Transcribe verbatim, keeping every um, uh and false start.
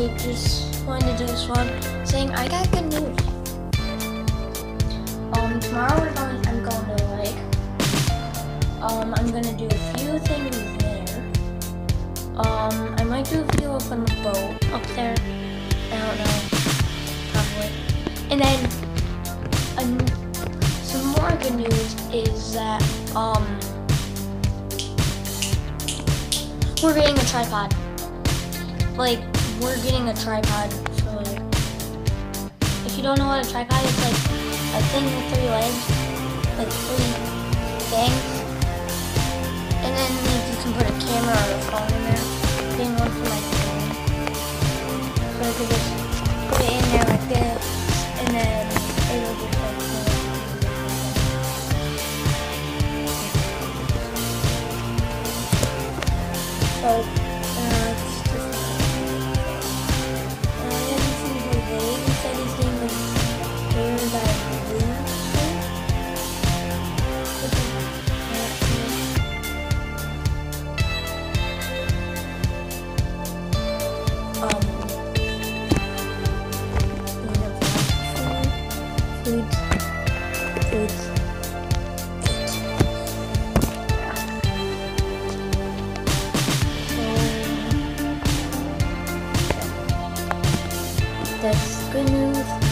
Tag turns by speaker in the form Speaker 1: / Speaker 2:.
Speaker 1: I just wanted to do this one saying I got good news. Um, tomorrow we're going, I'm going to the lake. Um, I'm gonna do a few things there. Um, I might do a video up on the boat up there. I don't know, probably. And then, um, some more good news is that um, we're getting a tripod. Like, we're getting a tripod. So, like, if you don't know what a tripod is, like a thing with three legs, like three things, and then like, you can put a camera or a phone in there. Getting one for my phone, so I could just put it in there like this, and then it'll just like. So, uh, it's just. Uh, I haven't seen Jose. He said his name was Paradise Blue. Um, food, food, food. That's good news.